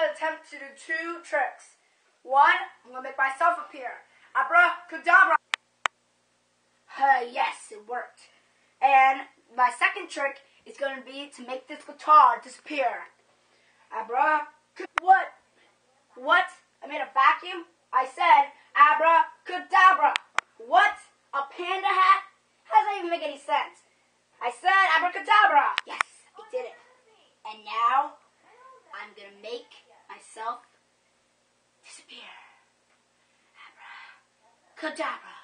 to attempt to do 2 tricks. One, I'm going to make myself appear. Abracadabra. Yes, it worked. And my second trick is going to be to make this guitar disappear. What? What? I made a vacuum? I said abracadabra. What? A panda hat? How does that even make any sense? I said abracadabra. Yes, I did it. And now, I'm going to make myself disappear. Abracadabra.